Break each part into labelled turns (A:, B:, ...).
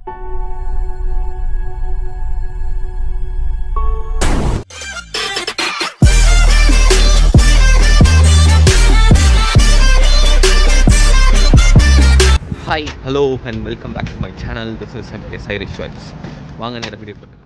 A: Hi, hello and welcome back to my channel. This is MPS Irish Vibes. வாங்க நேர video போட்டு.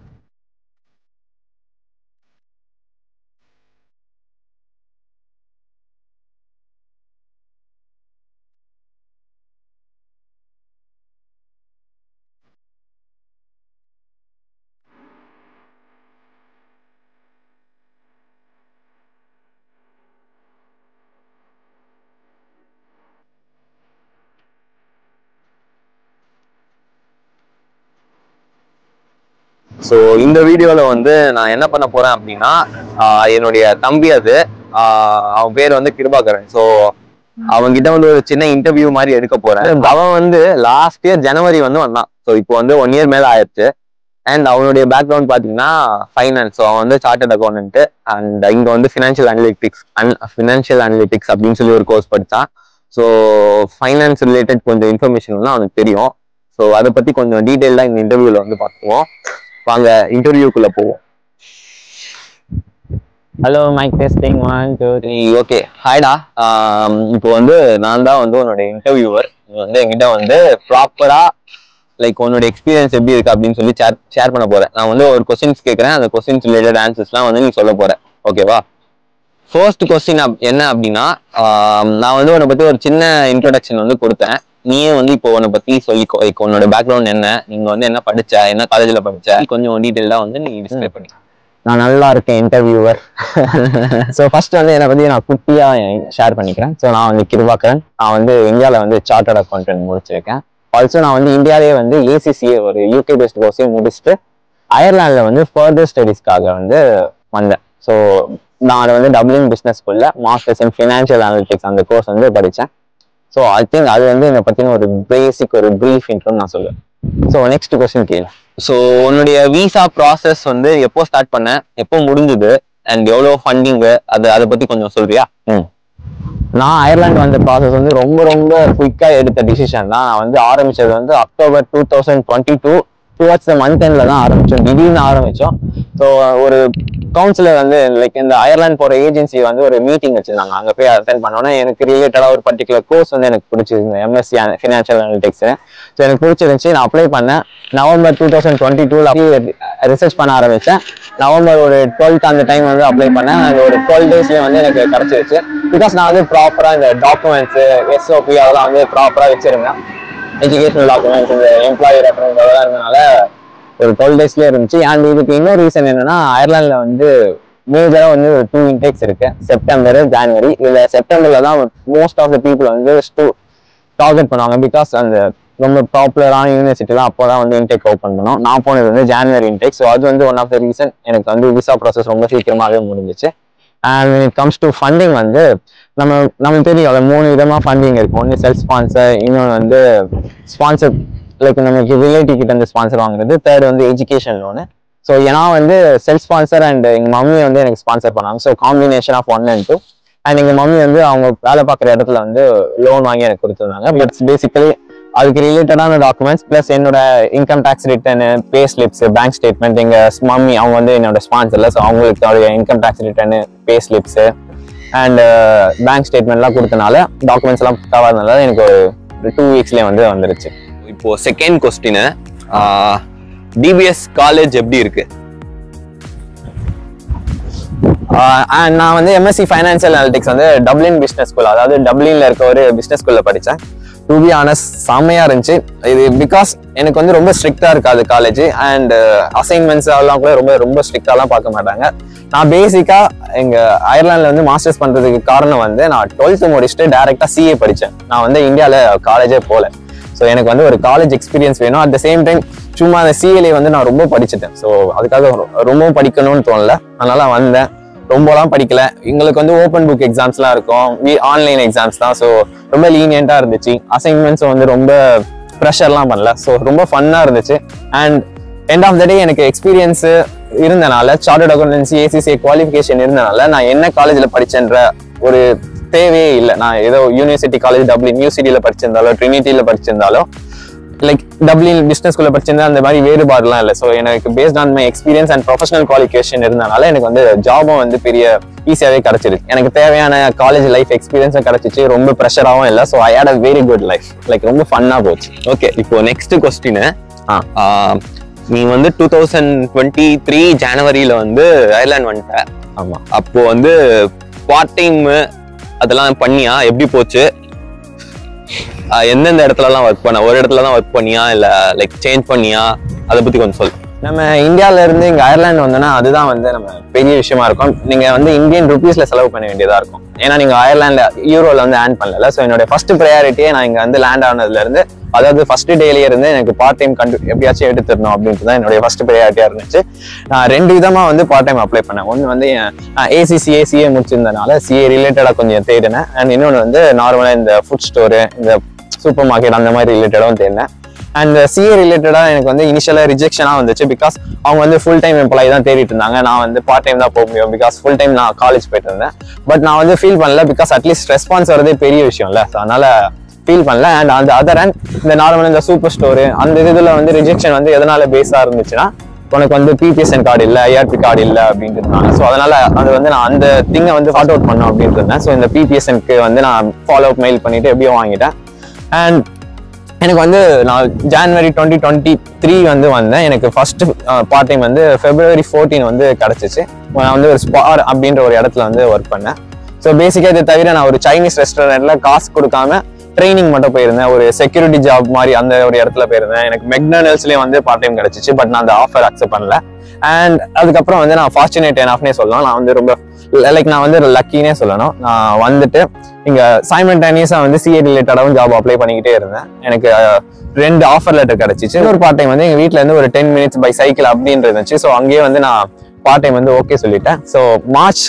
A: So இந்த வீடியோவில் வந்து நான் என்ன பண்ண போறேன் அப்படின்னா என்னுடைய தம்பி அது அவன் பேர் வந்து கிருபாகரன். ஸோ அவன்கிட்ட வந்து ஒரு சின்ன இன்டர்வியூ மாதிரி எடுக்க போறேன். அவன் வந்து லாஸ்ட் இயர் ஜனவரி வந்து வந்தான். ஸோ இப்போ வந்து 1 year மேல ஆயிடுச்சு. அண்ட் அவனுடைய பேக்ரவுண்ட் பார்த்தீங்கன்னா ஃபைனான்ஸ். ஸோ அவன் வந்து சார்ட்டர்ட் அக்கௌண்டன்ட் அண்ட் இங்கே வந்து ஃபினான்ஷியல் அனலிட்டிக்ஸ் அப்படின்னு சொல்லி ஒரு கோர்ஸ் படித்தான். ஸோ ஃபைனான்ஸ் ரிலேட்டட் கொஞ்சம் இன்ஃபர்மேஷன் வந்து அவனுக்கு தெரியும். ஸோ அதை பற்றி கொஞ்சம் டீட்டெயிலாக இந்த இன்டர்வியூவில் வந்து பார்த்துக்குவோம். வாங்க இன்டர்வியூக்குள்ள போவோம்.
B: Hello mic testing 1 2 3.
A: ஓகே, ஹாய்டா. இப்போ வந்து நான் தான் வந்து உன்னோட இன்டர்வியூவர். நீ வந்து என்கிட்ட வந்து ப்ராப்பரா லைக் உன்னோட எக்ஸ்பீரியன்ஸ் எப்படி இருக்கு அப்படின்னு சொல்லி ஷேர் பண்ண போறேன். நான் வந்து ஒரு கொஸ்டின்ஸ் கேட்கறேன். அந்த கொஸ்டின்ஸ் ரிலேட்டட் ஆன்சர்ஸ்லாம் வந்து நீ சொல்ல போற. ஓகேவா? ஃபர்ஸ்ட் கொஸ்டின் என்ன அப்படின்னா, நான் வந்து உன்னை பத்தி ஒரு சின்ன இன்ட்ரோடக்ஷன் வந்து கொடுத்தேன். நீயே வந்து இப்போ உன்னை பத்தி சொல்லிக்கோ. லைக் உன்னோட பேக்ரவுண்ட் என்ன, நீங்க வந்து என்ன படிச்ச, என்ன காலேஜ்ல படிச்ச, கொஞ்சம் டீட்டெயிலா வந்து நீ டிஸ்கிரைப் பண்ணி.
B: நான் நல்லா இருக்கேன் இன்டர்வியூவர். ஸோ ஃபர்ஸ்ட் வந்து என்னை பத்தி நான் குட்டியா ஷேர் பண்ணிக்கிறேன். ஸோ நான் வந்து கிருபாகரன். நான் வந்து இந்தியாவில் வந்து சார்ட்டர்ட் அக்கௌண்டன்ட் முடிச்சிருக்கேன். ஆல்சோ நான் வந்து இந்தியாவிலே வந்து ACCA ஒரு UK பேஸ்ட் கோர்ஸையும் முடிச்சுட்டு அயர்லாண்டில் வந்து ஃபர்தர் ஸ்டடீஸ்க்காக வந்து வந்தேன். ஸோ நான் வந்து டப்ளின் பிஸ்னஸ் ஸ்கூல்ல மாஸ்டர்ஸ் இன் ஃபினான்ஷியல் அனலிட்டிக்ஸ் அந்த கோர்ஸ் வந்து படித்தேன். ஸோ ஐ திங்க் அது வந்து என்னை பற்றின ஒரு பேசிக் ஒரு ப்ரீஃப் இன்ட்ரோன்னு நான் சொல்லுவேன். ஸோ நெக்ஸ்ட் கொஸ்டின் கேளு.
A: ஸோ உன்னுடைய விசா ப்ராசஸ் வந்து எப்போ ஸ்டார்ட் பண்ண, எப்போ முடிஞ்சுது, அண்ட் எவ்வளோ ஃபண்டிங்கு, அதை பற்றி கொஞ்சம் சொல்றியா?
B: நான் அயர்லாந்து வந்த ப்ராசஸ் வந்து ரொம்ப குயிக்காக எடுத்த டிசிஷன் தான். நான் வந்து ஆரம்பிச்சது வந்து October 2022 டுவர்ட்ஸ் த மந்த் எண்ட்ல தான் ஆரம்பிச்சோம். திடீர்னு ஆரம்பிச்சோம். ஸோ ஒரு கவுன்சிலர் வந்து லைக் இந்த அயர்லாந்து போகிற ஏஜென்சி வந்து ஒரு மீட்டிங் வச்சிருந்தாங்க. அங்கே போய் அட்டென்ட் பண்ணோன்னா எனக்கு ரிலேட்டடாக ஒரு பர்டிகுலர் கோர்ஸ் வந்து எனக்கு பிடிச்சிருந்த MSc ஃபினான்ஷியல் அனலிட்டிக்ஸ். ஸோ எனக்கு பிடிச்சிருந்துச்சு. நான் அப்ளை பண்ணேன். November 2022 ரிசர்ச் பண்ண ஆரம்பித்தேன். நவம்பர் ஒரு 12th அந்த டைம் வந்து அப்ளை பண்ணேன். அது ஒரு 12 daysலேயே வந்து எனக்கு கிடச்சிருச்சு. பிகாஸ் நான் வந்து ப்ராப்பராக இந்த டாக்குமெண்ட்ஸு SOP அதெல்லாம் வந்து ப்ராப்பராக வச்சிருந்தேன். எஜுகேஷனல் டாக்குமெண்ட்ஸ், இந்த எம்ப்ளாயி ரெஃபரன்ஸ் அதெல்லாம் இருந்தனால ஒரு 12 daysலேயே இருந்துச்சு. அண்ட் இதுக்கு இன்னொரு ரீசன் என்னன்னா, அயர்லாண்டில் வந்து மேஜராக வந்து ஒரு 2 intakes இருக்கு, செப்டம்பர் ஜனவரி. இதில் செப்டம்பரில் தான் மோஸ்ட் ஆஃப் த பீப்புள் வந்து டார்கெட் பண்ணுவாங்க. பிகாஸ் அந்த ரொம்ப பாப்புலரான யூனிவர்சிட்டிலாம் அப்போ தான் வந்து இன்டேக் ஓப்பன் பண்ணோம். நான் போனது வந்து ஜனவரி இன்டேக். ஸோ அது வந்து ஒன் ஆஃப் த ரீசன் எனக்கு வந்து விசா ப்ராசஸ் ரொம்ப சீக்கிரமாகவே முடிஞ்சிச்சு. And when it comes to funding வந்து நமக்கு தெரியும் 3 விதமாக ஃபண்டிங் இருக்கும். ஒன்று செல்ஃப் ஸ்பான்சர், இன்னொன்று வந்து ஸ்பான்சர் லைக் நமக்கு ரிலேட்டிவ் கிட்ட இருந்து ஸ்பான்சர் வாங்குறது, தேர்ட் வந்து எஜுகேஷன் லோனு. ஸோ ஏன்னா வந்து செல்ஃப் ஸ்பான்சர் அண்ட் எங்கள் மம்மி வந்து எனக்கு ஸ்பான்சர் பண்ணாங்க. So combination of 1 and 2. And எங்கள் மம்மி வந்து அவங்க வேலை பார்க்குற இடத்துல வந்து லோன் வாங்கி எனக்கு கொடுத்துருந்தாங்க. பட் பேசிக்கலி அதுக்கு ரிலேட்டடான டாக்குமெண்ட்ஸ் ப்ளஸ் என்னோட income tax return, pay slips, bank statement. எங்கள் மம்மி அவங்க வந்து என்னோட ஸ்பான்சர்ல. ஸோ அவங்களுக்கு income tax return, pay slips and bank ஸ்டேட்மெண்ட்லாம் கொடுத்தனால டாக்குமெண்ட்ஸ் எல்லாம் கவர்னால எனக்கு ஒரு 2 weeksலேயே வந்து வந்துருச்சு.
A: இப்போ செகண்ட் கொஸ்டின், DBS காலேஜ் எப்படி இருக்கு?
B: நான் வந்து MSc ஃபைனான்ஷியல் அனலிட்டிக்ஸ் வந்து டப்ளின் பிஸ்னஸ் ஸ்கூல், அதாவது டப்ளின்ல இருக்க ஒரு பிஸ்னஸ் ஸ்கூல்ல படித்தேன். டு பி ஆனஸ்ட் செம்மையா இருந்துச்சு இது. பிகாஸ் எனக்கு வந்து ரொம்ப ஸ்ட்ரிக்டா இருக்காது காலேஜ். அண்ட் அசைன்மெண்ட்ஸ் அதெல்லாம் கூட ரொம்ப ஸ்ட்ரிக்டாலாம் பார்க்க மாட்டாங்க. நான் பேசிக்கா எங்க அயர்லாந்துல வந்து மாஸ்டர்ஸ் பண்றதுக்கு காரணம் வந்து நான் 12th முடிச்சுட்டு டைரக்டா CA படித்தேன். நான் வந்து இந்தியாவில் காலேஜே போல. ஸோ எனக்கு வந்து ஒரு காலேஜ் எக்ஸ்பீரியன்ஸ் வேணும். அட் த சேம் டைம் சும்மா அந்த CA வந்து நான் ரொம்ப படிச்சுட்டேன். ஸோ அதுக்காக ரொம்ப படிக்கணும்னு தோணல. அதனால வந்தேன். ரொம்பலாம் படிக்கல. எங்களுக்கு வந்து ஓப்பன் புக் எக்ஸாம்ஸ்லாம் இருக்கும், ஆன்லைன் எக்ஸாம்ஸ் தான். ஸோ ரொம்ப லீனியண்டா இருந்துச்சு. அசைன்மெண்ட்ஸ் வந்து ரொம்ப ப்ரெஷர்லாம் பண்ணல. ஸோ ரொம்ப ஃபன்னாக இருந்துச்சு. And end of the day எனக்கு எக்ஸ்பீரியன்ஸ் இருந்தனால, சார்ட்டர்ட் அக்கௌண்டன்சி ACCA குவாலிஃபிகேஷன் இருந்தனால நான் என்ன காலேஜில் படிச்சேன்ற ஒரு தேவையே இல்லை. நான் ஏதோ யூனிவர்சிட்டி காலேஜ் டப்ளின் UCDயில் படிச்சிருந்தாலோ ட்ரினிட்டியில் படிச்சிருந்தாலோ லைக் டப்ளின் பிஸ்னஸ் ஸ்கூல்ல படிச்சிருந்தா அந்த மாதிரி வேறுபாடுலாம் இல்லை. ஸோ எனக்கு based on my experience and professional qualification இருந்தனால எனக்கு வந்து ஜாபும் வந்து பெரிய ஈஸியாகவே கிடைச்சிருக்கு. எனக்கு தேவையான காலேஜ் லைஃப் எக்ஸ்பீரியன்ஸும் கிடைச்சிச்சு, ரொம்ப ப்ரெஷராகவும் இல்லை. So I had a very good life, like ரொம்ப ஃபன்னாக போச்சு.
A: ஓகே, இப்போ நெக்ஸ்ட் கொஸ்டின், நீ வந்து 2023 ஜனவரியில வந்து அயர்லாந்து வந்துட்ட.
B: ஆமா.
A: அப்போ வந்து பார்ட் டைம் அதெல்லாம் பண்ணியா? எப்படி போச்சு? எந்தெந்த இடத்துலலாம் ஒர்க் பண்ண? ஒரு இடத்துல தான் ஒர்க் பண்ணியா இல்ல லைக் சேஞ்ச் பண்ணியா? அதை பத்தி கொஞ்சம் சொல்லு.
B: நம்ம இந்தியால இருந்து இங்க அயர்லாந்து வந்தோம்னா அதுதான் வந்து நம்ம பெரிய விஷயமா இருக்கும். நீங்க வந்து இந்தியன் ருபீஸ்ல செலவு பண்ண வேண்டியதா இருக்கும். ஏன்னா நீங்க அயர்லாந்து யூரோல வந்து ஏர்ன் பண்ணல. ஸோ என்னோட ஃபர்ஸ்ட் ப்ரையாரிட்டியே நான் இங்க வந்து லேண்ட் ஆனதுல இருந்து, அதாவது ஃபர்ஸ்ட் டேலயே இருந்து எனக்கு பார்ட் டைம் எப்படியாச்சும் எடுத்துடணும் அப்படின்ட்டு தான் என்னுடைய ஃபர்ஸ்ட் ப்ரையாரிட்டியா இருந்துச்சு. நான் 2 விதமா வந்து பார்ட் டைம் அப்ளை பண்ணேன். ஒன்று வந்து ACCA CA முடிச்சிருந்தனால CA ரிலேட்டடா கொஞ்சம் தேடினேன். அண்ட் இன்னொன்று வந்து நார்மலா இந்த ஃபுட் ஸ்டோரு, இந்த சூப்பர் மார்க்கெட் அந்த மாதிரி ரிலேட்டடாகவும் தேடினேன். அண்ட் CA ரிலேட்டடா எனக்கு வந்து இனிஷியலா ரிஜெக்ஷனா வந்துச்சு. பிகாஸ் அவங்க வந்து ஃபுல் டைம் எம்ப்ளாயி தான் தேடிட்டு இருந்தாங்க. நான் வந்து பார்ட் டைம் தான் போக முடியும், பிகாஸ் ஃபுல் டைம் நான் காலேஜ் போயிட்டு இருந்தேன். பட் நான் வந்து ஃபீல் பண்ணல, பிகாஸ் அட்லீஸ்ட் ரெஸ்பான்ஸ் வரதே பெரிய விஷயம் இல்லை. அதனால ஃபீல் பண்ணல. அண்ட் அந்த அதர் அண்ட் இந்த நார்மல் இந்த சூப்பர் ஸ்டோரு அந்த இதுல வந்து ரிஜெக்ஷன் வந்து எதனால பேஸா இருந்துச்சுன்னா, உனக்கு வந்து PPSN கார்டு இல்லை, IRP கார்டு இல்லை அப்படின்ட்டு இருந்தாங்க. ஸோ அதனால அது வந்து நான் அந்த திங்கை வந்து ஃபார்ட் அவுட் பண்ணோம் அப்படின்ட்டு இருந்தேன். ஸோ இந்த PPSNக்கு வந்து நான் ஃபாலோ அப் மெயில் பண்ணிட்டு எப்படியோ வாங்கிட்டேன். அண்ட் எனக்கு வந்து நான் ஜான்வரி 2023 வந்து வந்தேன். எனக்கு ஃபர்ஸ்ட் பார்ட் டைம் வந்து February 14 வந்து கிடைச்சிச்சு. நான் வந்து ஒரு ஸ்பார் அப்படின்ற ஒரு இடத்துல வந்து ஒர்க் பண்ணேன். ஸோ பேசிக்காக இதை தவிர நான் ஒரு சைனீஸ் ரெஸ்டாரண்ட்ல காசு கொடுக்காம ட்ரைனிங் மட்டும் போயிருந்தேன். ஒரு செக்யூரிட்டி ஜாப் மாதிரி அந்த ஒரு இடத்துல போயிருந்தேன். எனக்கு மெக்டானல்ஸ்லேயே வந்து பார்ட் டைம் கிடைச்சிச்சு. பட் நான் அந்த ஆஃபர் அக்செப்ட் பண்ணல. அண்ட் அதுக்கப்புறம் வந்து நான் ஃபார்ச்சுனேட் எனாஃப்னே சொல்லலாம். நான் வந்து ரொம்ப நான் வந்து லக்கினே சொல்லணும். நான் வந்துட்டு இங்க சைமல்டேனியஸா வந்து CA ரிலேட்டடாகவும் ஜாப் அப்ளை பண்ணிக்கிட்டே இருந்தேன். எனக்கு 2 ஆஃபர் லெட்டர் கிடைச்சிச்சு. இன்னொரு பார்ட் டைம் வந்து எங்க வீட்டுல இருந்து ஒரு 10 minutes பை சைக்கிள் அப்படின்றது இருந்துச்சு. ஸோ அங்கேயே வந்து நான் பார்ட் டைம் வந்து ஓகே சொல்லிட்டேன். ஸோ மார்ச்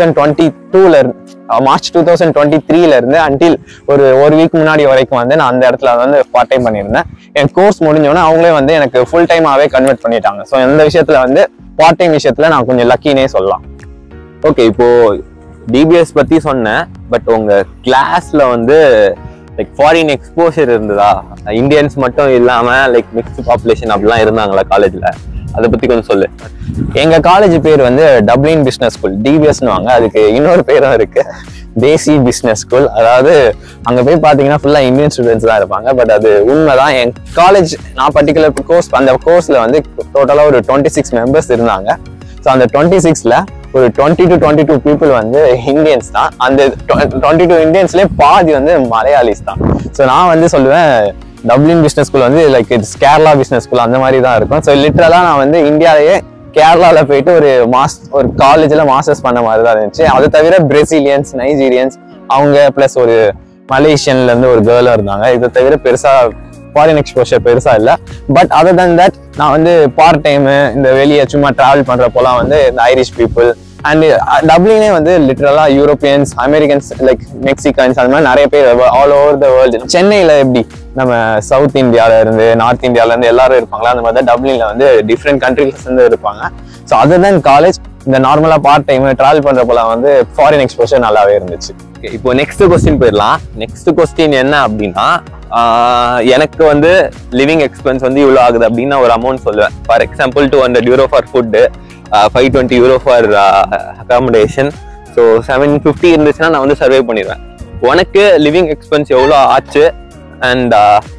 B: 2023ல இருந்து அன்டில் ஒரு வீக் முன்னாடி வரைக்கும் வந்து நான் அந்த இடத்துல வந்து பார்ட் டைம் பண்ணியிருந்தேன். என் கோர்ஸ் முடிஞ்சோன்னா அவங்களே வந்து எனக்கு ஃபுல் டைமாவே கன்வெர்ட் பண்ணிட்டாங்க. ஸோ இந்த விஷயத்துல வந்து பார்ட் டைம் விஷயத்துல நான் கொஞ்சம் லக்கினே சொல்லலாம்.
A: ஓகே, இப்போ DBS பத்தி சொன்னேன். பட் உங்க கிளாஸ்ல வந்து லைக் ஃபாரின் எக்ஸ்போஷர் இருந்ததா? இந்தியன்ஸ் மட்டும் இல்லாம லைக் மிக்ஸ்டு பாப்புலேஷன் அப்படிலாம் இருந்தாங்களா காலேஜ்ல? அதை பத்தி கொஞ்சம் சொல்லு.
B: எங்க காலேஜ் பேர் வந்து டப்ளின் பிஸ்னஸ் ஸ்கூல், DBSன்னு வாங்க. அதுக்கு இன்னொரு பேரும் இருக்கு, தேசி பிஸ்னஸ் ஸ்கூல். அதாவது அங்க போய் பாத்தீங்கன்னா ஃபுல்லா இந்தியன் ஸ்டூடெண்ட்ஸ் தான் இருப்பாங்க. பட் அது உண்மைதான். என் காலேஜ் நான் பர்டிகுலர் கோர்ஸ், அந்த கோர்ஸ்ல வந்து டோட்டலா ஒரு 26 மெம்பர்ஸ் இருந்தாங்க. ஸோ அந்த 26ல ஒரு 20 to 22 பீப்புள் வந்து இந்தியன்ஸ் தான். அந்த 22 இந்தியன்ஸ்லேயே பாதி வந்து மலையாளிஸ் தான். ஸோ நான் வந்து சொல்லுவேன் டப்ளின் பிஸ்னஸ் ஸ்கூல் வந்து like it's Kerala business school அந்த மாதிரி தான் இருக்கும். ஸோ லிட்டரலாக நான் வந்து இந்தியாவிலேயே கேரளாவில் போயிட்டு ஒரு காலேஜில் மாஸ்டர்ஸ் பண்ண மாதிரி தான் இருந்துச்சு. அதை தவிர பிரேசிலியன்ஸ், நைஜீரியன்ஸ் அவங்க ப்ளஸ் ஒரு மலேசியன்ல இருந்து ஒரு கேர்ளும் இருந்தாங்க. இதை தவிர பெருசா ஃபாரின் எக்ஸ்போஷர் பெருசா இல்லை. பட் அதர் தன் தட் நான் வந்து பார்ட் டைமு இந்த வெளியே சும்மா டிராவல் பண்றப்போலாம் வந்து இந்த ஐரிஷ் பீப்புள் அண்ட் டப்ளினே வந்து லிட்டரலா யூரோப்பியன்ஸ், அமெரிக்கன்ஸ், லைக் மெக்சிகன்ஸ் அந்த மாதிரி நிறைய பேர் ஆல் ஓவர் த வேர்ல்டு. சென்னையில எப்படி நம்ம சவுத் இந்தியால இருந்து நார்த் இந்தியால இருந்து எல்லாரும் இருப்பாங்களா, அந்த மாதிரி தான் டப்ளின்ல வந்து டிஃப்ரெண்ட் கண்ட்ரிஸ்ல இருந்து இருப்பாங்க. ஸோ அதர் தென் காலேஜ் இந்த நார்மலா பார்ட் டைம் டிராவல் பண்றப்போலாம் வந்து ஃபாரின் எக்ஸ்போஷர் நல்லாவே இருந்துச்சு.
A: இப்போ நெக்ஸ்ட் கொஸ்டின் போயிடலாம். நெக்ஸ்ட் கொஸ்டின் என்ன அப்படின்னா, எனக்கு வந்து லிவிங் எக்ஸ்பென்ஸ் வந்து இவ்வளோ ஆகுது அப்படின்னு நான் ஒரு அமௌண்ட் சொல்லுவேன். For example 200 euro for food, 520 euro for accommodation. So 750 இருந்துச்சுன்னா நான் வந்து சர்வே பண்ணிடுவேன். உனக்கு லிவிங் எக்ஸ்பென்ஸ் எவ்வளோ ஆச்சு அண்ட்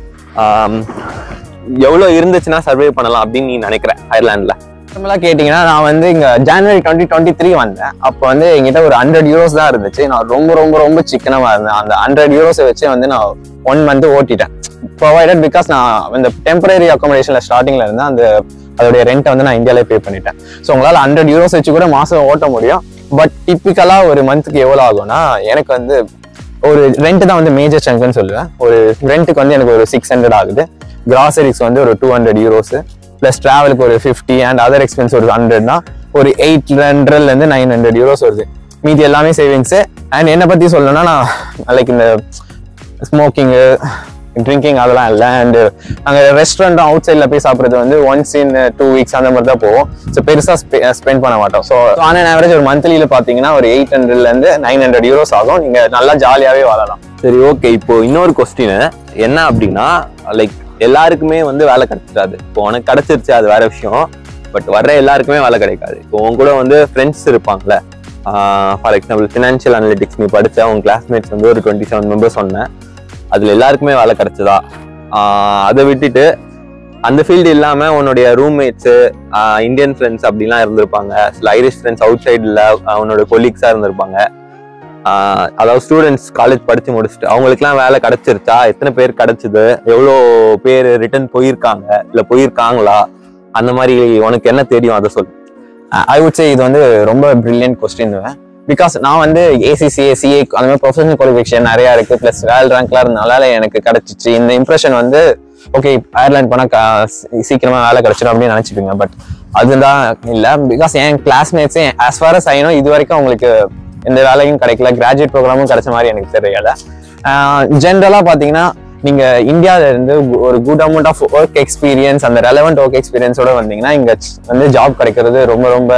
A: எவ்வளோ இருந்துச்சுன்னா சர்வே பண்ணலாம் அப்படின்னு நீ நினைக்கிறேன் அயர்லாண்டில்?
B: நார்மலாக கேட்டிங்கன்னா நான் வந்து இங்கே ஜனவரி 2023 வந்தேன். அப்போ வந்து எங்கிட்ட ஒரு 100 euros தான் இருந்துச்சு. நான் ரொம்ப ரொம்ப ரொம்ப சிக்கனமாக இருந்தேன். அந்த 100 euros வச்சு வந்து நான் 1 month ஓட்டிட்டேன். ப்ரொவைடட் பிகாஸ் நான் இந்த டெம்பரரி அகாமடேஷனில் ஸ்டார்டிங்கில் இருந்தேன். அதோடைய ரெண்ட்டை வந்து நான் இந்தியாவிலே பே பண்ணிட்டேன். ஸோ உங்களால் 100 euros வச்சு கூட மாதம் ஓட்ட முடியும். பட் டிப்பிக்கலாக ஒரு மந்த்துக்கு எவ்வளோ ஆகும்னா, எனக்கு வந்து ஒரு ரெண்ட் தான் வந்து மேஜர் சங்குன்னு சொல்லுவேன். ஒரு ரெண்ட்டுக்கு வந்து எனக்கு ஒரு 600 ஆகுது. கிராசரிஸ் வந்து ஒரு 200 euros ப்ளஸ் ட்ராவலுக்கு ஒரு 50 அண்ட் அதர் எக்ஸ்பென்ஸ் ஒரு 100 தான். ஒரு 800 900 euros வருது. மீதி எல்லாமே சேவிங்ஸு. அண்ட் என்னை பற்றி சொல்லணும்னா, நான் லைக் இந்த ஸ்மோக்கிங்கு, ட்ரிங்கிங் அதெல்லாம் இல்லை. அண்டு நாங்கள் ரெஸ்டாரண்ட்டும் அவுட் சைடில் போய் சாப்பிட்றது வந்து ஒன்ஸ் இன் 2 weeks அந்த மாதிரி தான் போவோம். ஸோ பெருசாக ஸ்பெண்ட் பண்ண மாட்டோம். ஸோ ஆன் அன் ஆவரேஜ் ஒரு மந்த்லியில் பார்த்தீங்கன்னா ஒரு 800 900 euros ஆகும். நீங்கள் நல்லா ஜாலியாகவே வாழலாம்.
A: சரி, ஓகே. இப்போ இன்னொரு கொஸ்டின் என்ன அப்படின்னா, லைக் எல்லாருக்குமே வந்து வேலை கிடைச்சிடாது. இப்போ உனக்கு கிடைச்சிருச்சு அது வேற விஷயம், பட் வர்ற எல்லாருக்குமே வேலை கிடைக்காது. இப்போ உன் கூட வந்து ஃப்ரெண்ட்ஸ் இருப்பாங்கல்ல, ஃபார் எக்ஸாம்பிள் ஃபினான்ஷியல் அனலிட்டிக்ஸ் நீ படிச்ச உங்க கிளாஸ்மேட்ஸ் வந்து ஒரு 27 மெம்பர்ஸ் சொன்னேன், அதுல எல்லாருக்குமே வேலை கிடைச்சதா? அதை விட்டுட்டு அந்த ஃபீல்டு இல்லாம உன்னுடைய ரூம்மேட்ஸு இந்தியன் ஃப்ரெண்ட்ஸ் அப்படிலாம் இருந்திருப்பாங்க, சில ஐரிஷ் ஃப்ரெண்ட்ஸ் அவுட் சைடில் உன்னோட கொலீக்ஸா இருந்திருப்பாங்க. அதாவது ஸ்டூடெண்ட்ஸ் காலேஜ் படிச்சு முடிச்சுட்டு அவங்களுக்குலாம் வேலை கிடைச்சிருச்சா? எத்தனை பேர் கிடைச்சது? எவ்வளோ பேர் ரிட்டர்ன் போயிருக்காங்க இல்லை போயிருக்காங்களா? அந்த மாதிரி உனக்கு என்ன தெரியும் அதை சொல்லு.
B: ஐ வுட் சே இது வந்து ரொம்ப பிரில்லியன்ட் கொஸ்டின். பிகாஸ் நான் வந்து ACCA CA அந்த மாதிரி ப்ரொஃபஷனல் குவாலிஃபிகேஷன் நிறையா இருக்கு, ப்ளஸ் வேல் ரேங்க்லாம் இருந்தனால எனக்கு கிடைச்சிச்சு. இந்த இம்ப்ரெஷன் வந்து ஓகே அயர்லாந்து போனால் சீக்கிரமா வேலை கிடைச்சிடும் அப்படின்னு நினைச்சிப்பீங்க. பட் அதுதான் இல்லை. பிகாஸ் என் கிளாஸ்மேட்ஸே ஆஸ் ஃபார் அஸ் ஐனோ இது வரைக்கும் அவங்களுக்கு எந்த வேலையும் கிடைக்கல, கிராஜுவேட் ப்ரோக்ராமும் கிடைச்ச மாதிரி எனக்கு தெரியல. ஜென்ரலா பாத்தீங்கன்னா நீங்க இந்தியாவில இருந்து ஒரு good amount of work experience, அந்த ரெலவெண்ட் ஒர்க் எக்ஸ்பீரியன்ஸோட வந்தீங்கன்னா இங்க வந்து ஜாப் கிடைக்கிறது ரொம்ப ரொம்ப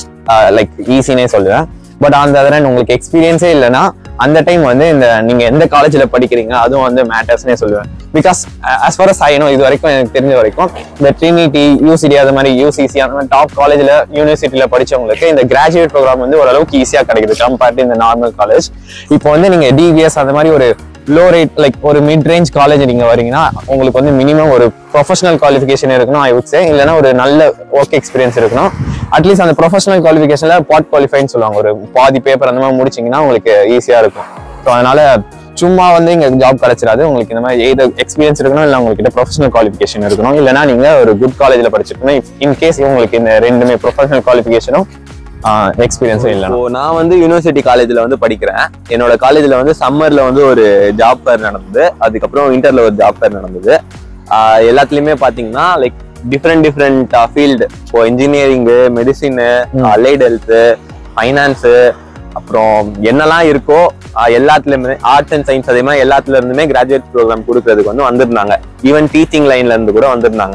B: லைக் ஈஸினே சொல்லுவேன். பட் அந்த அதனால் உங்களுக்கு எக்ஸ்பீரியன்ஸே இல்லைன்னா அந்த டைம் வந்து இந்த நீங்க எந்த காலேஜ்ல படிக்கிறீங்க அதுவும் வந்து மேட்டர்ஸ்னே சொல்லுவேன். Because as far as I know இது வரைக்கும் எனக்கு தெரிஞ்ச வரைக்கும் இந்த ட்ரினிட்டி, UCD அது மாதிரி UCC அந்த மாதிரி டாப் காலேஜ்ல யூனிவர்சிட்டியில படிச்சவங்களுக்கு இந்த கிராஜுவேட் ப்ரோக்ராம் வந்து ஓரளவுக்கு ஈஸியா கிடைக்குது கம்பேர்ட் டு இந்த நார்மல் காலேஜ். இப்போ வந்து நீங்க DVS அந்த மாதிரி ஒரு லோ ரேட் லைக் ஒரு மிட் ரேஞ்ச் காலேஜ் நீங்க வரீங்கன்னா உங்களுக்கு வந்து மினிமம் ஒரு ப்ரொஃபஷனல் குவாலிஃபிகேஷன் இருக்கணும் ஐ வுட் சே, இல்லைன்னா ஒரு நல்ல ஒர்க் எக்ஸ்பீரியன்ஸ் இருக்கணும். அட்லீஸ்ட் அந்த ப்ரொஃபஷனல் குவாலிஃபிகேஷன்ல பார்ட் குவாலிஃபைன்னு சொல்லுவாங்க, ஒரு பாதி பேப்பர் அந்த மாதிரி முடிச்சிங்கன்னா உங்களுக்கு ஈஸியா இருக்கும். ஸோ அதனால சும்மா வந்து இங்க ஜாப் கிடைச்சிடாது. உங்களுக்கு இந்த மாதிரி எய்தர் எக்ஸ்பீரியன்ஸ் இருக்கணும், இல்லை உங்ககிட்ட ப்ரொஃபஷனல் குவாலிஃபிகேஷன் இருக்கணும், இல்லைன்னா நீங்க ஒரு குட் காலேஜ்ல படிச்சிருக்கணும். இன்கேஸ் உங்களுக்கு இந்த ரெண்டுமே ப்ரொஃபஷனல் குவாலிஃபிகேஷனும் எக்ஸ்பீரியன்ஸும் இல்லை.
A: நான் வந்து யூனிவர்சிட்டி காலேஜ்ல வந்து படிக்கிறேன். என்னோட காலேஜ்ல வந்து சம்மர்ல வந்து ஒரு ஜாப் ஃபேர் நடந்தது, அதுக்கப்புறம் விண்டர்ல ஒரு ஜாப் ஃபேர் நடந்தது. எல்லாத்துலயுமே பாத்தீங்கன்னா லைக் டிஃப்ரெண்ட் ஃபீல்டு, இப்போ engineering, medicine, allied health, finance, அப்புறம் என்னெல்லாம் இருக்கோ எல்லாத்துலயுமே ஆர்ட்ஸ் அண்ட் சயின்ஸ் அதே மாதிரி எல்லாத்துல இருந்துமே கிராஜுவேட் ப்ரோக்ராம் கொடுக்கறதுக்கு வந்து வந்திருந்தாங்க. ஈவன் டீச்சிங் லைன்ல இருந்து கூட வந்திருந்தாங்க.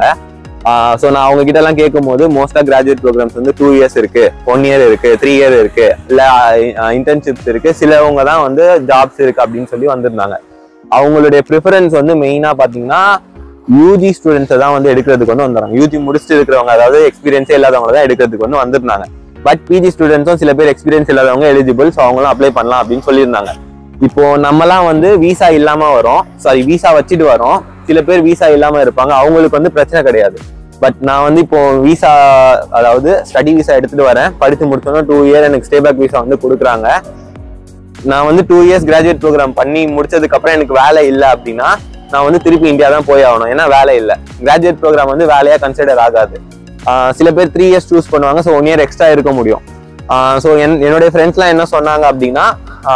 A: ஸோ நான் அவங்க கிட்ட எல்லாம் கேட்கும் போது மோஸ்டா கிராஜுவேட் ப்ரோக்ராம்ஸ் வந்து 2 இயர்ஸ் இருக்கு, 1 இயர் இருக்கு, 3 இயர் இருக்கு, இல்ல இன்டர்ன்ஷிப்ஸ் இருக்கு, சிலவங்க தான் வந்து ஜாப்ஸ் இருக்கு அப்படின்னு சொல்லி வந்திருந்தாங்க. அவங்களுடைய ப்ரிஃபரன்ஸ் வந்து மெயினா பாத்தீங்கன்னா யூஜி ஸ்டூடெண்ட்ஸை தான் வந்து எடுக்கிறதுக்கு வந்து வந்துடுறாங்க. யூஜி முடிச்சுட்டு இருக்கிறவங்க, அதாவது எக்ஸ்பீரியன்ஸே இல்லாதவங்க தான் எடுக்கிறதுக்கு வந்து வந்திருந்தாங்க. பட் பிஜி ஸ்டூடெண்ட்ஸும் சில பேர் எக்ஸ்பீரியன்ஸ் இல்லாதவங்க எலிஜிபிள், ஸோ அவங்களும் அப்ளை பண்ணலாம் அப்படின்னு சொல்லியிருந்தாங்க. இப்போ நம்மலாம் வந்து விசா இல்லாம வரோம், சாரி விசா வச்சுட்டு வரோம், சில பேர் விசா இல்லாம இருப்பாங்க, அவங்களுக்கு வந்து பிரச்சனை கிடையாது. பட் நான் வந்து இப்போ விசா, அதாவது ஸ்டடி விசா எடுத்துட்டு வரேன், படித்து முடிச்சோன்னா 2 இயர் எனக்கு ஸ்டே பேக் விசா வந்து கொடுக்குறாங்க. நான் வந்து 2 இயர்ஸ் கிராஜுவேட் ப்ரோக்ராம் பண்ணி முடிச்சதுக்கு அப்புறம் எனக்கு வேலை இல்லை அப்படின்னா நான் வந்து திருப்பி இந்தியா தான் போய் ஆகணும், ஏன்னா வேலை இல்லை. கிராஜுவேட் ப்ரோக்ராம் வந்து வேலையா கன்சிடர் ஆகாது. சில பேர் 3 இயர்ஸ் சூஸ் பண்ணுவாங்க, ஸோ 1 இயர் எக்ஸ்ட்ரா இருக்க முடியும். ஸோ என்னுடைய ஃப்ரெண்ட்ஸ்லாம் என்ன சொன்னாங்க அப்படின்னா,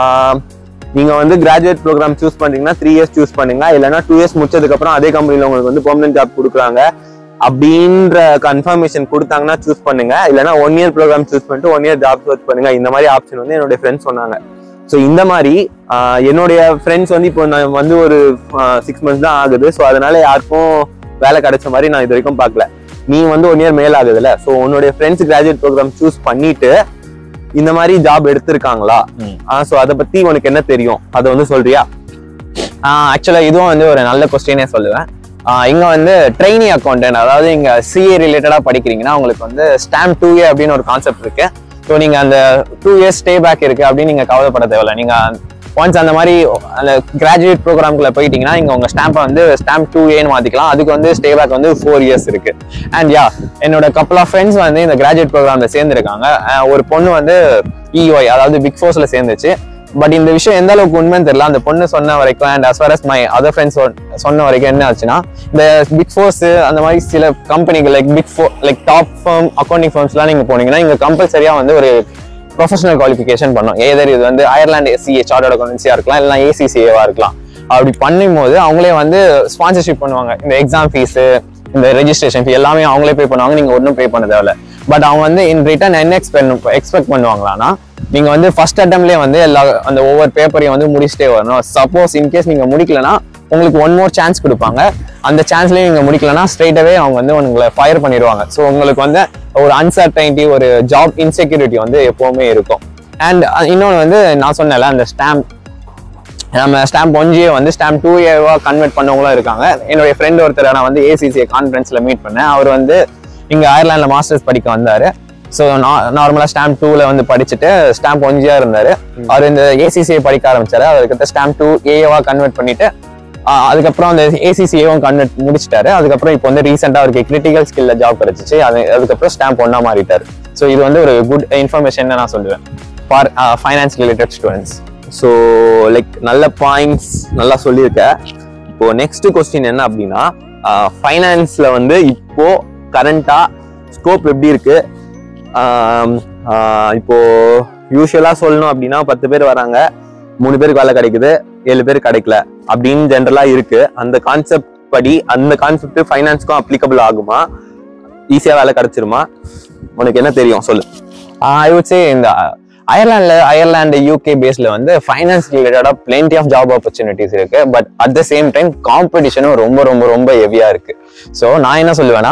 A: நீங்க வந்து கிராஜுவேட் ப்ரோக்ராம் சூஸ் பண்றீங்கன்னா 3 இயர்ஸ் சூஸ் பண்ணுங்க, இல்லைன்னா 2 இயர்ஸ் முடிச்சதுக்கு அப்புறம் அதே கம்பெனில உங்களுக்கு வந்து பெர்மனன்ட் ஜாப் கொடுக்குறாங்க அப்படின்ற கன்ஃபர்மேஷன் கொடுத்தாங்கன்னா சூஸ் பண்ணுங்க, இல்லைன்னா 1 இயர் ப்ரோக்ராம் சூஸ் பண்ணிட்டு 1 இயர் ஜாப் சர்ச் பண்ணுங்க. இந்த மாதிரி ஆப்ஷன் வந்து என்னுடைய ஃப்ரெண்ட்ஸ் சொன்னாங்க. ஸோ இந்த மாதிரி என்னுடைய ஃப்ரெண்ட்ஸ் வந்து இப்போ நான் வந்து ஒரு 6 months தான் ஆகுது. ஸோ அதனால யாருக்கும் வேலை கிடைச்ச மாதிரி நான் இது வரைக்கும் பார்க்கல. நீ வந்து 1 இயர் மேல் ஆகுதுல்ல, ஸோ உன்னுடைய ஃப்ரெண்ட்ஸ் கிராஜுவேட் ப்ரோக்ராம் சூஸ் பண்ணிட்டு இந்த மாதிரி ஜாப் எடுத்திருக்காங்களா? ஸோ அதை பத்தி உனக்கு என்ன தெரியும், அதை வந்து சொல்றியா?
B: ஆக்சுவலா இதுவும் வந்து ஒரு நல்ல கொஸ்டினே சொல்லுவேன். இங்க வந்து ட்ரெயினி அக்கௌண்டன்ட், அதாவது இங்க CA ரிலேட்டடா படிக்கிறீங்கன்னா உங்களுக்கு வந்து ஸ்டாம்ப் 2A அப்படின்னு ஒரு கான்செப்ட் இருக்கு. ஸோ நீங்க அந்த 2 இயர்ஸ் ஸ்டே பேக் இருக்கு அப்படின்னு நீங்க கவலைப்பட தேவையில்ல. நீங்க ஒன்ஸ் அந்த மாதிரி அந்த கிராஜுவேட் ப்ரோக்ராம்குள்ள போயிட்டீங்கன்னா இங்க உங்க ஸ்டாம்பை வந்து ஸ்டாம்ப் 2Aன்னு மாத்திக்கலாம். அதுக்கு வந்து ஸ்டே பேக் வந்து 4 இயர்ஸ் இருக்கு. அண்ட் யா, என்னோட கப்பல் ஆஃப் ஃப்ரெண்ட்ஸ் வந்து இந்த கிராஜுவேட் ப்ரோக்ராம்ல சேர்ந்துருக்காங்க. ஒரு பொண்ணு வந்து EY, அதாவது பிக் ஃபோர்ஸ்ல சேர்ந்துச்சு. பட் இந்த விஷயம் எந்த அளவுக்கு உண்மைன்னு தெரியல. அந்த பொண்ணு சொன்ன வரைக்கும் and as far as my other friends சொன்ன வரைக்கும் என்ன ஆச்சுன்னா, இந்த பிக் ஃபோர்ஸ் அந்த மாதிரி சில கம்பெனிகள் like like top firm accounting ஃபர்ம்ஸ்லாம் நீங்க போனீங்கன்னா இங்க கம்பல்சரியா வந்து ஒரு ப்ரொஃபஷனல் குவாலிஃபிகேஷன் பண்ணும். ஏதர் இது வந்து அயர்லாந்து CA சார்ட்டர்ட் அக்கௌண்டன்சியா இருக்கலாம், இல்லைனா ACCA-வா இருக்கலாம். அப்படி பண்ணும்போது அவங்களே வந்து ஸ்பான்சர்ஷிப் பண்ணுவாங்க. இந்த எக்ஸாம் ஃபீஸு, இந்த ரெஜிஸ்ட்ரேஷன் ஃபீ எல்லாமே அவங்களே பே பண்ணுவாங்க, நீங்க ஒன்றும் பே பண்ண தேவையில்ல. பட் அவங்க வந்து இன் ரிட்டர்ன் என்ன எக்ஸ்பெக்ட் பண்ணுவாங்களான்னா, நீங்க வந்து ஃபர்ஸ்ட் அட்டம்ப்ட்லேயே வந்து எல்லா அந்த ஒவ்வொரு பேப்பரையும் வந்து முடிச்சுட்டே வரணும். சப்போஸ் இன்கேஸ் நீங்க முடிக்கலன்னா உங்களுக்கு 1 more சான்ஸ் கொடுப்பாங்க. அந்த சான்ஸ்லயே நீங்க முடிக்கலன்னா ஸ்ட்ரெயிட்டாவே அவங்க வந்து உங்களை ஃபயர் பண்ணிடுவாங்க. ஸோ உங்களுக்கு வந்து ஒரு அன்சர்டைனிட்டி, ஒரு ஜாப் இன்செக்யூரிட்டி வந்து எப்பவுமே இருக்கும். அண்ட் இன்னொன்று வந்து நான் சொன்னேன்ல, அந்த நம்ம ஸ்டாம்ப் 1G வந்து ஸ்டாம்ப் 2A கன்வெர்ட் பண்ணவங்களும் இருக்காங்க. என்னுடைய ஃப்ரெண்ட் ஒருத்தர் நான் வந்து ACCA கான்ஃபரன்ஸ்ல மீட் பண்ணேன். அவர் வந்து இங்க அயர்லாண்ட்ல மாஸ்டர்ஸ் படிக்க வந்தாரு. ஸோ நார்மலா ஸ்டாம்ப் 2ல வந்து படிச்சுட்டு ஸ்டாம்ப் 1G இருந்தாரு. அவர் இந்த ACCA படிக்க ஆரம்பிச்சாரு. அதுக்கப்புறம் ஸ்டாம்ப் 2A கன்வெர்ட் பண்ணிட்டு அதுக்கப்புறம் அந்த ACCA கன்வெர்ட் முடிச்சிட்டாரு. அதுக்கப்புறம் இப்போ வந்து ரீசெண்டா அவருக்கு கிரிட்டிக்கல் ஸ்கில்ல ஜாப் கிடைச்சிச்சு. அதுக்கப்புறம் ஸ்டாம்ப் 1 மாறிட்டாரு. ஸோ இது வந்து ஒரு குட் இன்ஃபர்மேஷன் நான் சொல்லுவேன் for finance related students.
A: So like நல்ல பாயிண்ட்ஸ் நல்லா சொல்லியிருக்கேன். இப்போ நெக்ஸ்ட் கொஸ்டின் என்ன அப்படின்னா, ஃபைனான்ஸ்ல வந்து இப்போ கரண்டா ஸ்கோப் எப்படி இருக்கு? இப்போ யூஸ்வலா சொல்லணும் அப்படின்னா 10 பேர் வராங்க, 3 பேருக்கு வேலை கிடைக்குது, 7 பேர் கிடைக்கல அப்படின்னு ஜென்ரலா இருக்கு. அந்த கான்செப்ட் படி அந்த கான்செப்ட் ஃபைனான்ஸ்க்கும் அப்ளிகபிள் ஆகுமா? ஈஸியா வேலை கிடைச்சிருமா? உனக்கு என்ன தெரியும் சொல்லு.
B: ஐ வுட் சே இந்த அயர்லாந்து UK பேஸ்ல வந்து ஃபைனான்ஸ் ரிலேட்டடா பிளென்டி ஆஃப் ஜாப் ஆப்பர்ச்சுனிட்டிஸ் இருக்கு. But at the same time காம்படிஷனும் ரொம்ப ரொம்ப ரொம்ப ஹெவியா இருக்கு. ஸோ நான் என்ன சொல்லுவேன்னா,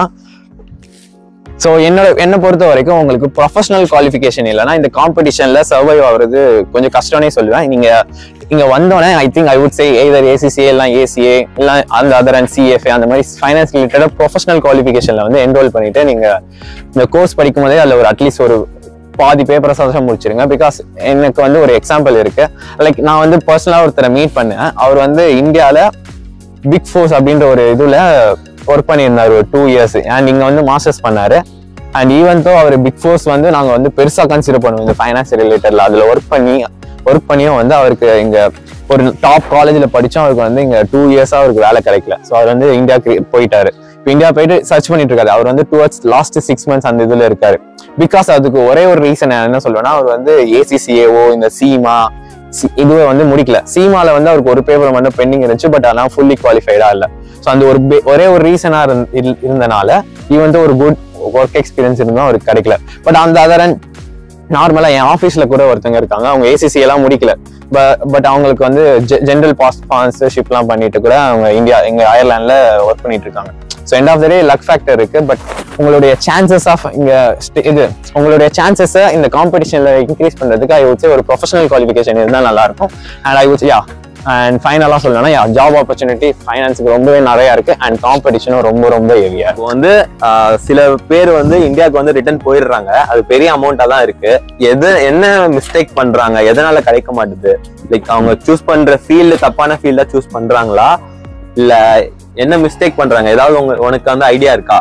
B: ஸோ என்னை பொறுத்த வரைக்கும் உங்களுக்கு ப்ரொஃபஷனல் குவாலிஃபிகேஷன் இல்லைன்னா இந்த காம்படிஷன்ல சர்வைவ் ஆகுறது கொஞ்சம் கஷ்டம்னே சொல்லுவேன். நீங்க இங்க வந்தோடனே I would say either ACCA இல்லை ACA இல்லை அந்த அதர் அண்ட் CFA அந்த மாதிரி ஃபைனான்ஸ் ரிலேட்டடா ப்ரொஃபஷனல் குவாலிஃபிகேஷன்ல வந்து என்ரோல் பண்ணிட்டு நீங்க இந்த கோர்ஸ் படிக்கும் போதே அதில் ஒரு அட்லீஸ்ட் ஒரு பாதி பேப்பரை முடிச்சிருங்க. பிகாஸ் எனக்கு வந்து ஒரு எக்ஸாம்பிள் இருக்கு. லைக் நான் வந்து பர்சனலா ஒருத்தரை மீட் பண்ணேன். அவர் வந்து இந்தியாவில் பிக் ஃபோர்ஸ் அப்படின்ற ஒரு இதுல ஒர்க் பண்ணியிருந்தாரு ஒரு 2 years. அண்ட் இங்க வந்து மாஸ்டர்ஸ் பண்ணாரு. And even though our big force வந்து நாங்க வந்து பெருசா கன்சிடர் பண்ணுவோம் இந்த ஃபைனான்ஸ் ரிலேட்டட்ல. அதுல ஒர்க் பண்ணியும் வந்து அவருக்கு இங்க ஒரு டாப் காலேஜ்ல படிச்சோம். அவருக்கு வந்து இங்க 2 years அவருக்கு வேலை கிடைக்கல. ஸோ அவர் வந்து இந்தியாவுக்கு போயிட்டாரு. இப்போ இந்தியா போயிட்டு சர்ச் பண்ணிட்டு இருக்காரு. அவர் வந்து டுவர்ட்ஸ் லாஸ்ட் 6 months அந்த இதுல இருக்காரு. பிகாஸ் அதுக்கு ஒரே ஒரு ரீசன் என்ன சொல்லுவேன்னா, அவர் வந்து ACCAO இந்த CIMA இதுவே வந்து முடிக்கல. CIMAல வந்து அவருக்கு ஒரு பேப்பர் மட்டும் பெண்டிங் இருந்துச்சு. பட் ஆனால் ஃபுல்லி குவாலிஃபைடா இல்லை. ஸோ அந்த ஒரே ஒரு ரீசனா இருந்தனால இவன் வந்து ஒரு குட் ஒர்க் எக்ஸ்பீரியன்ஸ் இருந்தும் அவருக்கு கிடைக்கல. பட் அந்த அதர் நார்மலா என் ஆஃபீஸ்ல கூட ஒருத்தங்க இருக்காங்க, அவங்க ACCA எல்லாம் முடிக்கல. பட் அவங்களுக்கு வந்து ஜென்ரல் ஸ்பான்சர்ஷிப்லாம் பண்ணிட்டு கூட அவங்க எங்க அயர்லாண்ட்ல ஒர்க் பண்ணிட்டு இருக்காங்க. So end of the day luck factor இருக்கு. பட் உங்களுடைய சான்சஸ் ஆஃப் உங்களுடைய சான்சஸை இந்த காம்படிஷன்ல இன்க்ரீஸ் பண்றதுக்கு ஐ வுட் சே ஒரு ப்ரொஃபஷனல் குவாலிஃபிகேஷன் இருந்தால் நல்லா இருக்கும். அண்ட் ஐ வுட் அண்ட் ஃபைனலா சொல்லணும்னா ஜாப் ஆப்பர்ச்சுனிட்டி ஃபைனான்ஸுக்கு ரொம்பவே நிறைய இருக்கு. அண்ட் காம்படிஷனும் ரொம்ப ரொம்ப ஹெவியா.
A: இப்போ வந்து சில பேர் வந்து இந்தியாவுக்கு வந்து ரிட்டர்ன் போயிடுறாங்க. அது பெரிய அமௌண்டா தான் இருக்கு. என்ன மிஸ்டேக் பண்றாங்க? எதனால கிடைக்க மாட்டுது? லைக் அவங்க சூஸ் பண்ற ஃபீல்டு தப்பான ஃபீல்டா சூஸ் பண்றாங்களா, இல்ல என்ன மிஸ்டேக் பண்றாங்க? ஏதாவது உனக்கு வந்து ஐடியா இருக்கா?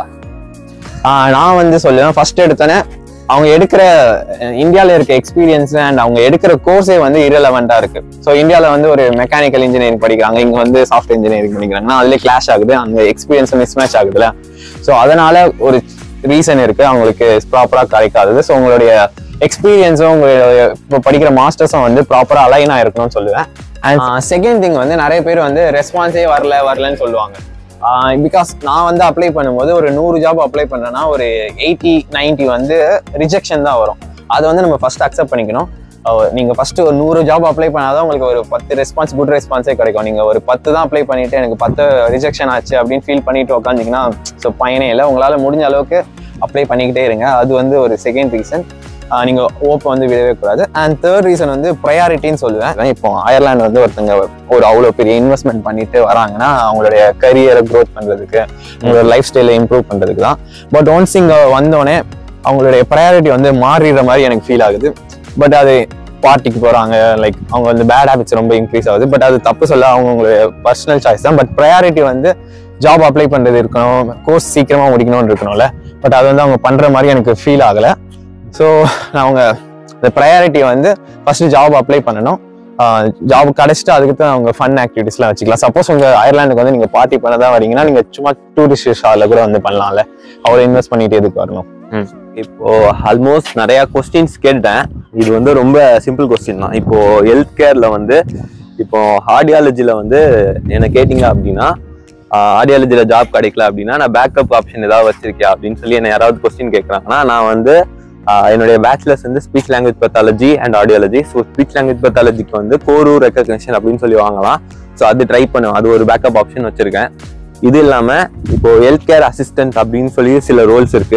B: நான் வந்து சொல்லுவேன், ஃபர்ஸ்ட் எடுத்தோன்னே அவங்க எடுக்கிற இந்தியாவில் இருக்க எக்ஸ்பீரியன்ஸ் அண்ட் அவங்க எடுக்கிற கோர்ஸே வந்து இரலவெண்டா இருக்கு. ஸோ இந்தியாவில் வந்து ஒரு மெக்கானிக்கல் இன்ஜினியரிங் படிக்கிறாங்க, இங்க வந்து சாஃப்ட்வேர் இன்ஜினியரிங் படிக்கிறாங்கன்னா அதுலேயே கிளாஷ் ஆகுது, அந்த எக்ஸ்பீரியன்ஸ் மிஸ் மேட்ச் ஆகுதுல்ல. ஸோ அதனால ஒரு ரீசன் இருக்கு அவங்களுக்கு ப்ராப்பரா கிடைக்காதது. ஸோ உங்களுடைய எக்ஸ்பீரியன்ஸும் உங்களுடைய இப்போ படிக்கிற மாஸ்டர்ஸும் வந்து ப்ராப்பரா அலைன் ஆயிருக்கணும்னு சொல்லுவேன். அண்ட் செகண்ட் திங் வந்து நிறைய பேர் வந்து ரெஸ்பான்ஸே வரலன்னு சொல்லுவாங்க. பிகாஸ் நான் வந்து அப்ளை பண்ணும்போது ஒரு 100 ஜாப் அப்ளை பண்ணேன்னா ஒரு 80-90 வந்து ரிஜெக்ஷன் தான் வரும். அதை வந்து நம்ம ஃபர்ஸ்ட் அக்செப்ட் பண்ணிக்கணும். நீங்க ஃபர்ஸ்ட் ஒரு 100 ஜாப் அப்ளை பண்ணாதான் உங்களுக்கு ஒரு 10 குட் ரெஸ்பான்ஸே கிடைக்கும். நீங்க ஒரு 10 தான் அப்ளை பண்ணிட்டு எனக்கு 10 ரிஜெக்ஷன் ஆச்சு அப்படின்னு ஃபீல் பண்ணிட்டு உட்காந்துங்கன்னா ஸோ பயனே இல்லை. உங்களால முடிஞ்ச அளவுக்கு அப்ளை பண்ணிக்கிட்டே இருங்க. அது வந்து ஒரு செகண்ட் ரீசன். நீங்க ஓப்பை வந்து விடவே கூடாது. அண்ட் தேர்ட் ரீசன் வந்து ப்ரையாரிட்டின்னு சொல்லுவேன். இப்போ அயர்லாந்து வந்து ஒருத்தங்க ஒரு அவ்வளோ பெரிய இன்வெஸ்ட்மெண்ட் பண்ணிட்டு வராங்கன்னா அவங்களுடைய கரியரை க்ரோத் பண்றதுக்கு, அவங்களோட லைஃப் ஸ்டைலை இம்ப்ரூவ் பண்றதுக்கு தான். பட் ஒன்ஸ் இங்க வந்தோடனே அவங்களுடைய ப்ரையாரிட்டி வந்து மாறிடுற மாதிரி எனக்கு ஃபீல் ஆகுது. பட் அது பார்ட்டிக்கு போறாங்க, லைக் அவங்க வந்து பேட் ஹேபிட்ஸ் ரொம்ப இன்க்ரீஸ் ஆகுது. பட் அது தப்பு சொல்ல, அவங்களுடைய பர்சனல் சாய்ஸ் தான். பட் ப்ரையாரிட்டி வந்து ஜாப் அப்ளை பண்றது இருக்கணும், கோர்ஸ் சீக்கிரமா முடிக்கணும்னு இருக்கணும்ல. பட் அது வந்து அவங்க பண்ற மாதிரி எனக்கு ஃபீல் ஆகலை. ஸோ அவங்க இந்த ப்ரையாரிட்டி வந்து ஃபர்ஸ்ட் ஜாப் அப்ளை பண்ணணும். ஜாப் கிடைச்சிட்டு அதுக்கு அவங்க ஃபன் ஆக்டிவிட்டிஸ்லாம் வச்சுக்கலாம். சப்போஸ் உங்க அயர்லாந்துக்கு வந்து நீங்க பார்ட்டி பண்ண தான் வரீங்கன்னா நீங்க சும்மா டூரிஸ்ட் ஷால கூட வந்து பண்ணலாம்ல, அவ்வளோ இன்வெஸ்ட் பண்ணிட்டு எதுக்கு வரணும்.
A: இப்போ ஆல்மோஸ்ட் நிறைய கொஸ்டின்ஸ் கேட்டேன். இது வந்து ரொம்ப சிம்பிள் கொஸ்டின் தான். இப்போ ஹெல்த் கேர்ல வந்து இப்போ ஆர்டியாலஜில வந்து என்ன கேட்டீங்க அப்படின்னா, ஆர்டியாலஜில ஜாப் கிடைக்கல அப்படின்னா நான் பேக்கப் ஆப்ஷன் ஏதாவது வச்சிருக்கேன் அப்படின்னு சொல்லி என்ன யாராவது கொஸ்டின் கேட்கறாங்கன்னா, நான் வந்து என்னுடைய பேச்சுலர்ஸ் வந்து speech language pathology and audiology. So speech language பெத்தாலஜிக்கு வந்து கோரூர் ரெக்கக்னிஷன் அப்படின்னு சொல்லி வாங்கலாம். ஸோ அது ட்ரை பண்ணுவேன். அது ஒரு பேக்கப் ஆப்ஷன் வச்சிருக்கேன். இது இல்லாம இப்போ ஹெல்த் கேர் அசிஸ்டன்ட் அப்படின்னு சொல்லி சில ரோல்ஸ் இருக்கு.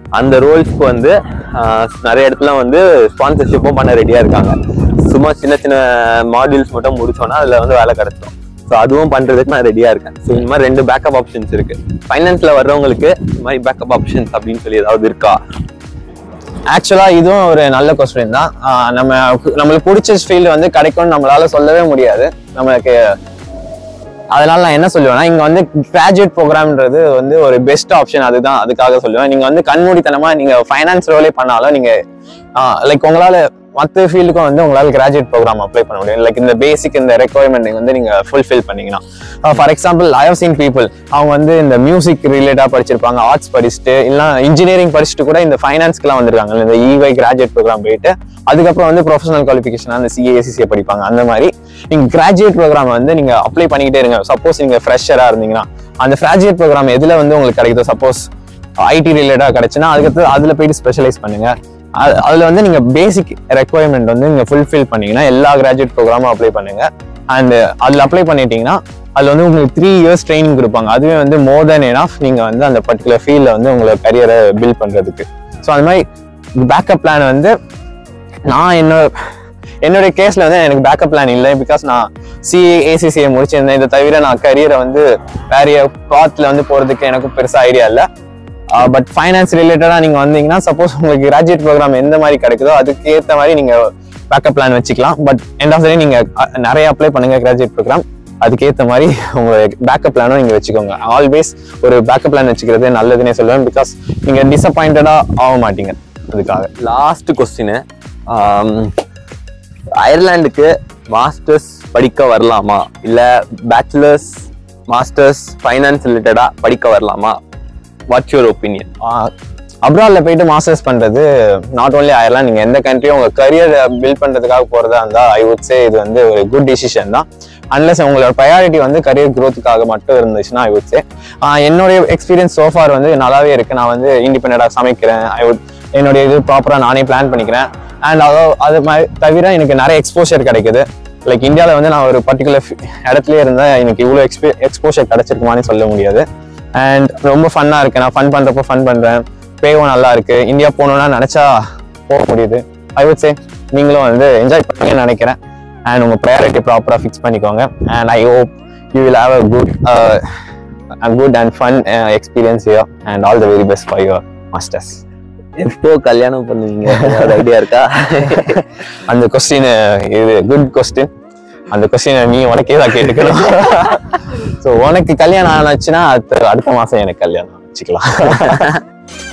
A: அந்த ரோல்ஸ்க்கு வந்து நிறைய இடத்துல வந்து ஸ்பான்சர்ஷிப்பும் பண்ண ரெடியா இருக்காங்க. சும்மா சின்ன சின்ன மாடியூல்ஸ் மட்டும் முடிச்சோன்னா அதுல வந்து வேலை கிடைச்சிடும். ஸோ அதுவும் பண்றதுக்கு நான் ரெடியா இருக்கேன். ஸோ இந்த மாதிரி 2 பேக்கப் ஆப்ஷன்ஸ் இருக்கு. ஃபைனான்ஸ்ல வர்றவங்களுக்கு இந்த மாதிரி பேக்கப் ஆப்ஷன்ஸ் அப்படின்னு சொல்லி ஏதாவது இருக்கா?
B: ஆக்சுவலா இதுவும் ஒரு நல்ல கொஸ்டின் தான். நம்மளுக்கு பிடிச்ச ஃபீல்டு வந்து கிடைக்கும்னு நம்மளால சொல்லவே முடியாது நம்மளுக்கு. அதனால நான் என்ன சொல்லுவேன்னா, இங்க வந்து கிராஜுவேட் ப்ரோக்ராம்ன்றது வந்து ஒரு பெஸ்ட் ஆப்ஷன். அதுக்காக சொல்லுவேன். நீங்க வந்து கண்மூடித்தனமா நீங்க ஃபைனான்ஸ் ரோலே பண்ணாலும் நீங்க லைக் உங்களால மற்ற ஃபீல்டுக்கும் வந்து உங்களால கிராஜுவேட் ப்ரோக்ராம் அப்ளை பண்ண முடியும். லைக் இந்த பேசிக் இந்த ரெக்குவயர்மெண்ட் வந்து நீங்க ஃபுல்ஃபில் பண்ணீங்கன்னா, for example I have seen people அவங்க வந்து இந்த மியூசிக் ரிலேட்டா படிச்சிருப்பாங்க, ஆர்ட்ஸ் படிச்சுட்டு இல்லை இன்ஜினியரிங் படிச்சுட்டு கூட இந்த ஃபைனான்ஸ்க்குலாம் வந்திருக்காங்க. இந்த EY கிராஜுவேட் ப்ரோக்ராம் போயிட்டு அதுக்கப்புறம் வந்து ப்ரொஃபஷனல் குவாலிஃபிகேஷன் அந்த CA ACCA படிப்பாங்க. அந்த மாதிரி நீங்க கிராஜுவேட் ப்ரோக்ராம் வந்து நீங்க அப்ளை பண்ணிக்கிட்டே இருங்க. சப்போஸ் நீங்க ஃப்ரெஷரா இருந்தீங்கன்னா அந்த கிராஜுவேட் ப்ரோக்ராம் எதுல வந்து உங்களுக்கு கிடைக்குதோ, சப்போஸ் IT ரிலேட்டா கிடைச்சுன்னா அதுக்கடுத்து அதுல போயிட்டு ஸ்பெஷலைஸ் பண்ணுங்க. அதுல வந்து நீங்க பேசிக் ரெக்குவயர்மெண்ட் வந்து நீங்க ஃபுல்ஃபில் பண்ணீங்கன்னா எல்லா கிராஜுவேட் ப்ரோக்ராமும் அப்ளை பண்ணுங்க. அண்ட் அதுல அப்ளை பண்ணிட்டீங்கன்னா அதுல வந்து உங்களுக்கு 3 years ட்ரைனிங் கொடுப்பாங்க. அதுவே வந்து மோர் தென் எனஃப் நீங்க வந்து அந்த பர்டிகுலர் ஃபீல்ட்ல வந்து உங்களோட கரியரை பில்ட் பண்றதுக்கு. ஸோ அந்த மாதிரி பேக்கப் பிளான் வந்து நான் என்னுடைய கேஸ்ல வந்து எனக்கு பேக்கப் பிளான் இல்லை. பிகாஸ் நான் CA ACCA முடிச்சிருந்தேன். இதை தவிர நான் கரியரை வந்து வேற பாத்ல வந்து போறதுக்கு எனக்கு பெருசா ஐடியா இல்லை. பட் ஃபைனான்ஸ் ரிலேட்டடா நீங்க வந்தீங்கன்னா சப்போஸ் உங்களுக்கு கிராஜுவேட் ப்ரோக்ராம் எந்த மாதிரி கிடைக்குதோ அதுக்கு ஏற்ற மாதிரி நீங்க பேக்கப் பிளான் வச்சுக்கலாம். But end of the day நீங்க நிறைய அப்ளை பண்ணுங்க கிராஜுவேட் ப்ரோக்ராம். அதுக்கேற்ற மாதிரி உங்களோட பேக்கப் பிளானும் நீங்க வச்சுக்கோங்க. ஆல்வேஸ் ஒரு பேக்கப் பிளான் வச்சுக்கிறது நல்லதுன்னே சொல்லுவேன். பிகாஸ் நீங்க டிசப்பாயிண்டடா ஆக மாட்டீங்க. அதுக்காக
A: லாஸ்ட் கொஸ்டின், அயர்லாண்டுக்கு மாஸ்டர்ஸ் படிக்க வரலாமா இல்ல பேச்சுலர்ஸ் மாஸ்டர்ஸ் ஃபைனான்ஸ் ரிலேட்டடா படிக்க வரலாமா? What's your opinion?
B: அப்ராட்ல போயிட்டு மாஸ்டர்ஸ் பண்றது நாட் ஓன்லி அயர்லாந்து, நீங்க எந்த கண்ட்ரியும் உங்க கரியர் பில்ட் பண்றதுக்காக போறதா இருந்தா ஐ வுட் சே இது வந்து ஒரு குட் டிசிஷன் தான். அன்லஸ் உங்களோட ப்ரையாரிட்டி வந்து கரியர் க்ரோத்துக்காக மட்டும் இருந்துச்சுன்னா ஐ வுட் சே. என்னுடைய எக்ஸ்பீரியன்ஸ் சோஃபார் வந்து நல்லாவே இருக்கு. நான் வந்து இண்டிபெண்டா சமைக்கிறேன். என்னுடைய இது ப்ராப்பரா நானே பிளான் பண்ணிக்கிறேன். அண்ட் அது மாதிரி தவிர எனக்கு நிறைய எக்ஸ்போஷர் கிடைக்குது. லைக் இந்தியாவில் வந்து நான் ஒரு பர்டிகுலர் இடத்துலயே இருந்தேன், எனக்கு இவ்வளோ எக்ஸ்போஷர் கிடைச்சிருக்குமான்னு சொல்ல முடியாது. அண்ட் ரொம்ப ஃபன்னா இருக்கு. நான் ஃபன் பண்றப்போ ஃபன் பண்றேன். பேவும் நல்லா இருக்கு. இந்தியா போகணும்னா நினைச்சா போக முடியுது. ஐ வுட் சே நீங்களும் வந்து என்ஜாய் பண்ணுங்கன்னு நினைக்கிறேன். அண்ட் உங்க ப்ரையாரிட்டி ப்ராப்பரா ஃபிக்ஸ் பண்ணிக்கோங்க. And I hope you will have a good and fun experience here and all the very best for your masters.
A: எப்போ கல்யாணம் பண்ணுவீங்க? ஐடியா இருக்கா?
B: அந்த கொஸ்டின் இது குட் கொஸ்டின். அந்த கொஸ்டினை நீ உனக்கே தான் கேட்டுக்கணும். ஸோ உனக்கு கல்யாணம் ஆனாச்சுன்னா அடுத்த மாசம் எனக்கு கல்யாணம் வச்சுக்கலாம்.